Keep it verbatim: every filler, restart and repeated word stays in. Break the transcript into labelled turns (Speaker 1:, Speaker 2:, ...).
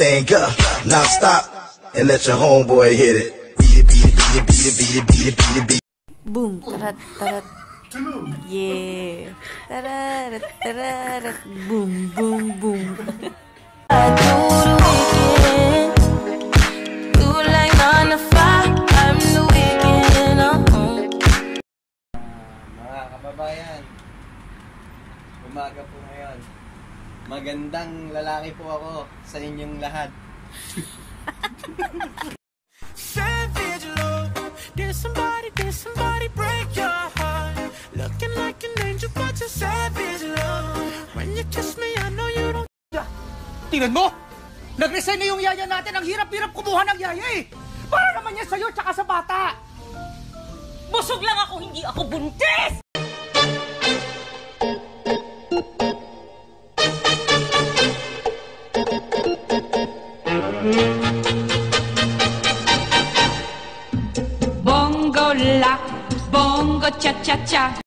Speaker 1: stank up, now stop, and let your homeboy hit it. Beat it, beat it, beat it, beat it, beat it, beat it, beat it, beat it.
Speaker 2: Boom, tarat, tarat. Yeah. Tarat, tarat. Boom, boom, boom. I do the weekend. Do like nine to five. I'm the weekend. Uh-huh.
Speaker 3: Mga kababayan, umaga po ngayon. Magandang lalaki po ako sa inyong lahat.
Speaker 4: Savage love, did somebody, did somebody break your heart? Looking like an angel, but you're savage love. When you kiss me, I know you don't.
Speaker 5: Tingnan mo! Nag-resign na yung yaya natin. Ang hirap-hirap kumuha ng yaya eh! Para naman yan sa'yo tsaka sa bata!
Speaker 6: Busog lang ako, hindi ako buntis!
Speaker 7: Bongo la, bongo cha cha cha.